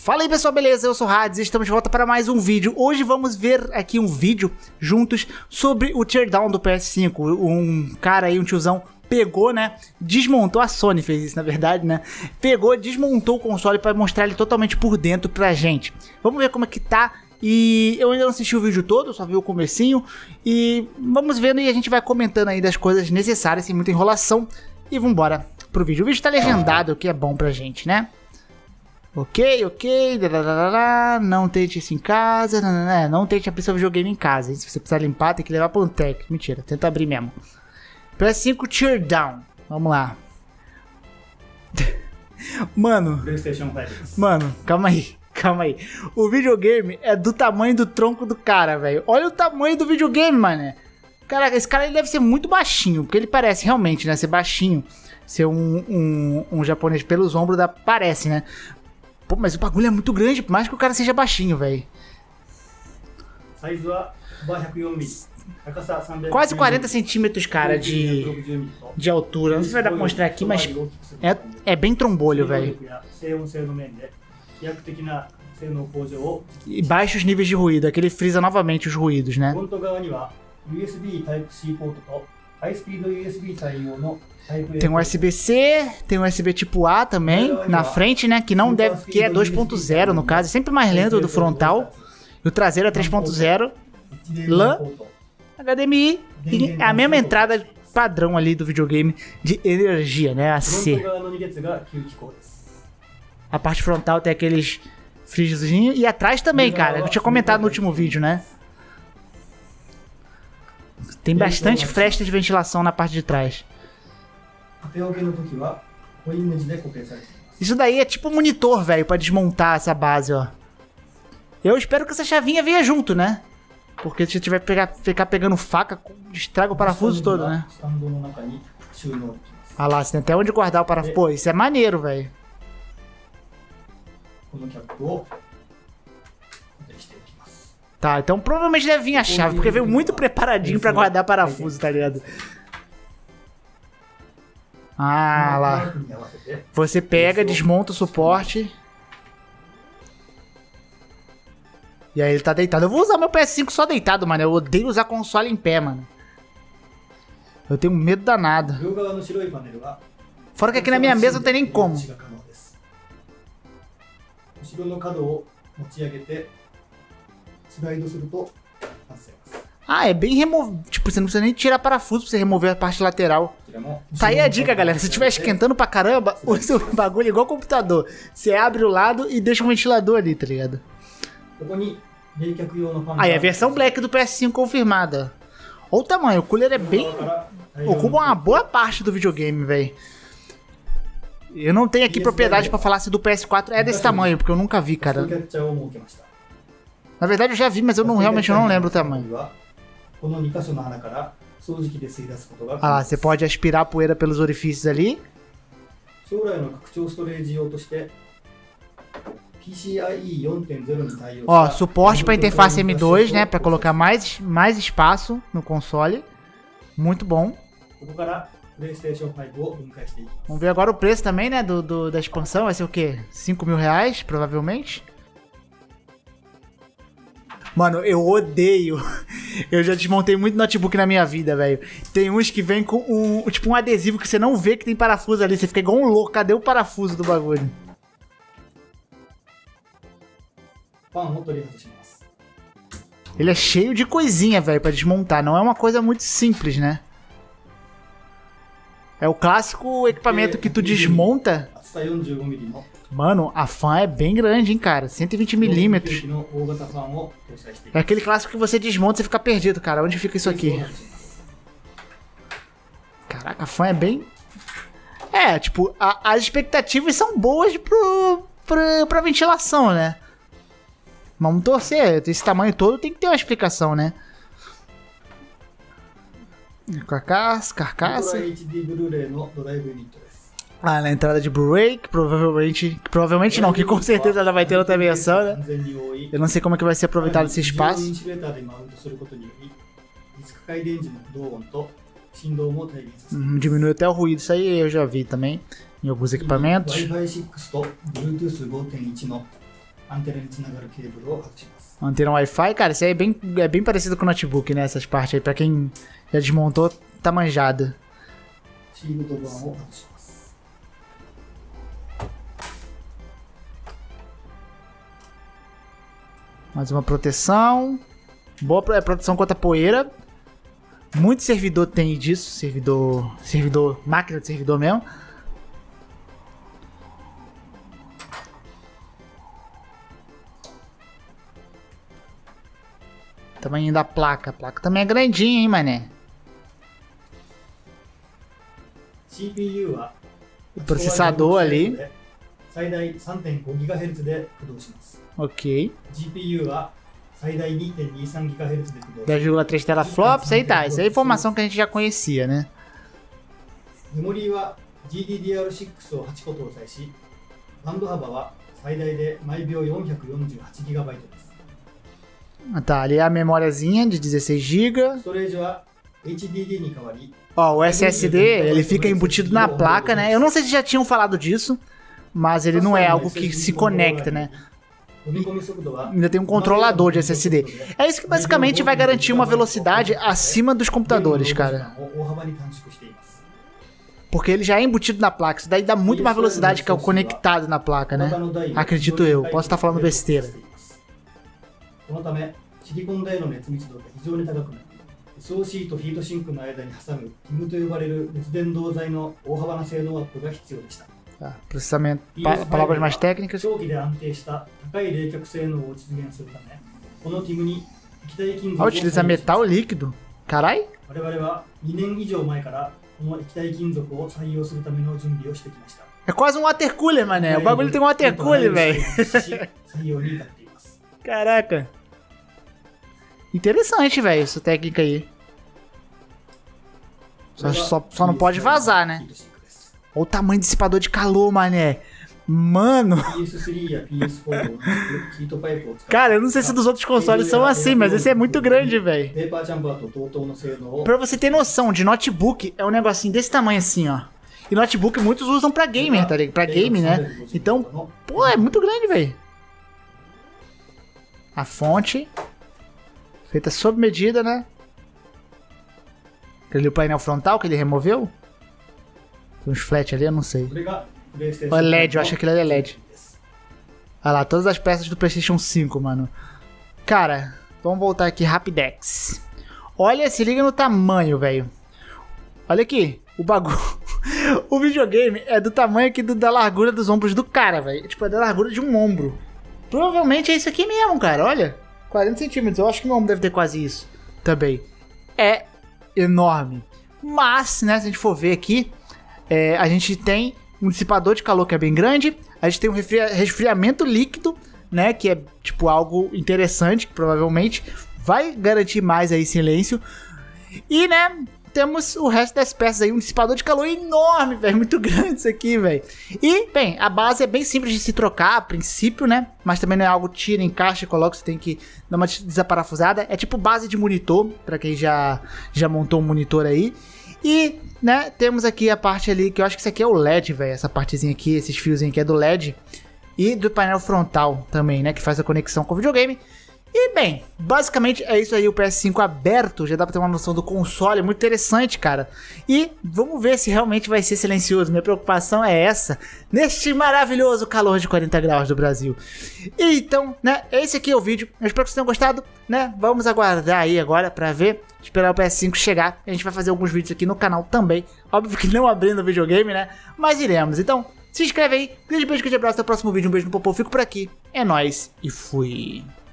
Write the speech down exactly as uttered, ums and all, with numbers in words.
Fala aí pessoal, beleza? Eu sou o Hades e estamos de volta para mais um vídeo. Hoje vamos ver aqui um vídeo juntos sobre o teardown do P S cinco. Um cara aí, um tiozão, pegou, né, desmontou, a Sony fez isso na verdade, né, pegou, desmontou o console para mostrar ele totalmente por dentro pra gente. Vamos ver como é que tá. E eu ainda não assisti o vídeo todo, só vi o comecinho. E vamos vendo e a gente vai comentando aí das coisas necessárias, sem muita enrolação. E vambora pro vídeo. O vídeo tá legendado, o que é bom pra gente, né? Ok, ok, não tente isso em casa, não, não, não, não tente abrir seu videogame em casa. Se você precisar limpar, tem que levar para um técnico. Mentira, tenta abrir mesmo. P S cinco teardown, vamos lá. Mano, mano, calma aí, calma aí. O videogame é do tamanho do tronco do cara, velho. Olha o tamanho do videogame, mano. Caraca, esse cara ele deve ser muito baixinho, porque ele parece realmente, né, ser baixinho. Ser um, um, um japonês pelos ombros, da, parece, né? Pô, mas o bagulho é muito grande, por mais que o cara seja baixinho, velho. Quase quarenta centímetros, cara, de, de altura. Não sei se vai dar pra mostrar aqui, mas é, é bem trombolho, velho. E baixos níveis de ruído, aquele frisa novamente os ruídos, né? Tem um U S B C, tem um U S B tipo A também, na frente, né, que não deve, que é dois ponto zero no caso, é sempre mais lento do frontal. E o traseiro é três ponto zero. LAN, H D M I, e a mesma entrada padrão ali do videogame de energia, né, a C. A parte frontal tem aqueles frisozinhos e atrás também, cara, eu tinha comentado no último vídeo, né. Tem bastante fresta de ventilação na parte de trás. Isso daí é tipo um monitor, velho, pra desmontar essa base, ó. Eu espero que essa chavinha venha junto, né? Porque se tiver pegar, ficar pegando faca, estraga o parafuso todo, né? Ah lá, você tem até onde guardar o parafuso. Pô, isso é maneiro, velho. Tá, então provavelmente deve vir a chave, porque veio muito preparadinho pra guardar parafuso, tá ligado? Ah, lá. Você pega, desmonta o suporte. E aí ele tá deitado. Eu vou usar meu P S cinco só deitado, mano. Eu odeio usar console em pé, mano. Eu tenho medo danado. Fora que aqui na minha mesa não tem nem como. Ah, é bem removível. Tipo, você não precisa nem tirar parafuso pra você remover a parte lateral. Tá aí a dica, galera. Se estiver esquentando pra caramba, o seu bagulho é igual computador. Você abre o lado e deixa um ventilador ali, tá ligado? Aí, a versão Black do P S cinco confirmada. Olha o tamanho. O cooler é bem... ocupa uma boa parte do videogame, velho. Eu não tenho aqui propriedade pra falar se do P S quatro é desse tamanho, porque eu nunca vi, cara. Na verdade eu já vi, mas eu não, realmente eu não lembro o tamanho. Ah lá, você pode aspirar a poeira pelos orifícios ali. Ó, suporte para interface M dois, né, para colocar mais, mais espaço no console. Muito bom. Vamos ver agora o preço também, né, do, do, da expansão. Vai ser o quê? cinco mil reais, provavelmente. Mano, eu odeio. Eu já desmontei muito notebook na minha vida, velho. Tem uns que vem com um, tipo um adesivo que você não vê que tem parafuso ali. Você fica igual um louco. Cadê o parafuso do bagulho? Ele é cheio de coisinha, velho, pra desmontar. Não é uma coisa muito simples, né? É o clássico equipamento que tu desmonta. Mano, a fan é bem grande, hein, cara. cento e vinte milímetros. É aquele clássico que você desmonta e você fica perdido, cara. Onde fica isso aqui? Caraca, a fan é bem... É, tipo, a, as expectativas são boas pro, pro, pra ventilação, né? Vamos torcer. Esse tamanho todo tem que ter uma explicação, né? Carcaça, carcaça. Ah, na entrada de Blu-ray, que provavelmente... Que provavelmente não, que com certeza ela vai ter outra versão, né? Eu não sei como é que vai ser aproveitado esse espaço. Hum, diminui até o ruído, isso aí eu já vi também em alguns equipamentos. Antena Wi-Fi, cara, isso aí é bem, é bem parecido com o notebook, né? Essas partes aí, pra quem já desmontou, tá manjado. Mais uma proteção. Boa proteção contra poeira. Muito servidor tem disso. Servidor. Servidor. Máquina de servidor mesmo. Tamanho da placa. A placa também é grandinha, hein, mané? O processador ali. Ok. dez vírgula três teraflops, aí tá. Isso aí é informação que a gente já conhecia, né? Ah, tá, ali é a memóriazinha de dezesseis gigas. Ó, o S S D, ele fica embutido na placa, né? Eu não sei se já tinham falado disso, mas ele não é algo que se conecta, né? Ainda tem um controlador de S S D. É isso que basicamente vai garantir uma velocidade acima dos computadores, cara. Porque ele já é embutido na placa. Isso daí dá muito mais velocidade que é o conectado na placa, né? Acredito eu. Posso estar falando besteira. Tá, processamento, pa palavras mais técnicas. Ah, utiliza metal líquido. Carai. É quase um water cooler, mané. O bagulho tem um water cooler, velho. Caraca. Interessante, velho, essa técnica aí. Só, só, só não pode vazar, né? Olha o tamanho do dissipador de calor, mané. Mano. Cara, eu não sei se dos outros consoles são assim, mas esse é muito grande, velho. Pra você ter noção, de notebook é um negocinho desse tamanho assim, ó. E notebook muitos usam pra gamer, tá ligado? Pra game, né? Então, pô, é muito grande, velho. A fonte. Feita sob medida, né? Aquele painel frontal que ele removeu. Tem uns flat ali, eu não sei. Ou é L E D, eu acho que aquilo ali é L E D. Olha lá, todas as peças do PlayStation cinco, mano. Cara, vamos voltar aqui, Rapidex. Olha, se liga no tamanho, velho. Olha aqui, o bagulho. O videogame é do tamanho aqui do, da largura dos ombros do cara, velho. Tipo, é da largura de um ombro. Provavelmente é isso aqui mesmo, cara, olha. quarenta centímetros, eu acho que meu ombro deve ter quase isso também. É enorme. Mas, né, se a gente for ver aqui, é, a gente tem um dissipador de calor que é bem grande, a gente tem um resfria resfriamento líquido, né, que é tipo algo interessante, que provavelmente vai garantir mais aí silêncio. E, né, temos o resto das peças aí, um dissipador de calor enorme, velho, muito grande isso aqui, velho. E, bem, a base é bem simples de se trocar a princípio, né, mas também não é algo tira, encaixa e coloca, você tem que dar uma desaparafusada. É tipo base de monitor, pra quem já, já montou um monitor aí. E, né, temos aqui a parte ali, que eu acho que isso aqui é o L E D, velho, essa partezinha aqui, esses fiozinhos aqui é do L E D. E do painel frontal também, né, que faz a conexão com o videogame. E, bem, basicamente é isso aí, o P S cinco aberto, já dá pra ter uma noção do console, muito interessante, cara. E vamos ver se realmente vai ser silencioso, minha preocupação é essa, neste maravilhoso calor de quarenta graus do Brasil. E, então, né, esse aqui é o vídeo, eu espero que vocês tenham gostado, né, vamos aguardar aí agora pra ver, esperar o P S cinco chegar, a gente vai fazer alguns vídeos aqui no canal também, óbvio que não abrindo o videogame, né, mas iremos, então... Se inscreve aí, grande beijo, grande abraço, até o próximo vídeo, um beijo no popô, fico por aqui, é nóis e fui!